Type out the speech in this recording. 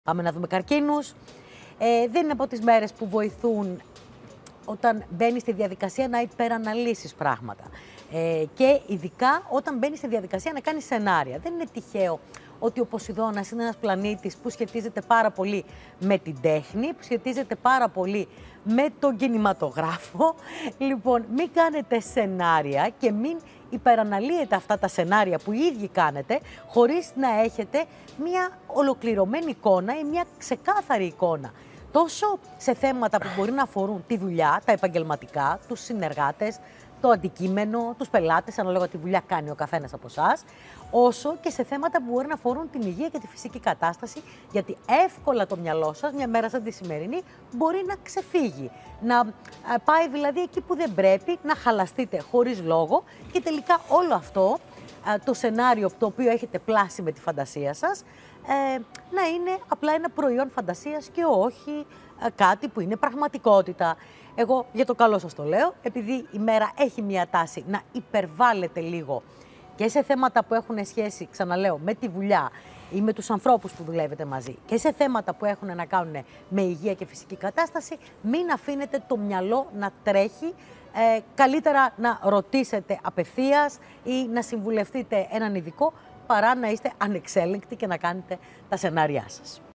Πάμε να δούμε καρκίνους. Δεν είναι από τις μέρες που βοηθούν όταν μπαίνεις στη διαδικασία να υπεραναλύσεις πράγματα. Και ειδικά όταν μπαίνεις στη διαδικασία να κάνεις σενάρια. Δεν είναι τυχαίο ότι ο Ποσειδώνας είναι ένας πλανήτης που σχετίζεται πάρα πολύ με την τέχνη, που σχετίζεται πάρα πολύ με τον κινηματογράφο. Λοιπόν, μην κάνετε σενάρια και μην υπεραναλύετε αυτά τα σενάρια που οι ίδιοι κάνετε, χωρίς να έχετε μια ολοκληρωμένη εικόνα ή μια ξεκάθαρη εικόνα. Τόσο σε θέματα που μπορεί να αφορούν τη δουλειά, τα επαγγελματικά, τους συνεργάτες, το αντικείμενο, τους πελάτες, ανάλογα τι δουλειά κάνει ο καθένας από εσάς, όσο και σε θέματα που μπορεί να αφορούν την υγεία και τη φυσική κατάσταση, γιατί εύκολα το μυαλό σας, μια μέρα σαν τη σημερινή, μπορεί να ξεφύγει. Να πάει δηλαδή εκεί που δεν πρέπει, να χαλαστείτε χωρίς λόγο και τελικά όλο αυτό, το σενάριο το οποίο έχετε πλάσει με τη φαντασία σας, να είναι απλά ένα προϊόν φαντασίας και όχι κάτι που είναι πραγματικότητα. Εγώ για το καλό σας το λέω, επειδή η μέρα έχει μια τάση να υπερβάλλεται λίγο και σε θέματα που έχουν σχέση, ξαναλέω, με τη δουλειά ή με τους ανθρώπους που δουλεύετε μαζί και σε θέματα που έχουν να κάνουν με υγεία και φυσική κατάσταση, μην αφήνετε το μυαλό να τρέχει. Καλύτερα να ρωτήσετε απευθείας ή να συμβουλευτείτε έναν ειδικό παρά να είστε ανεξέλεγκτοι και να κάνετε τα σενάριά σας.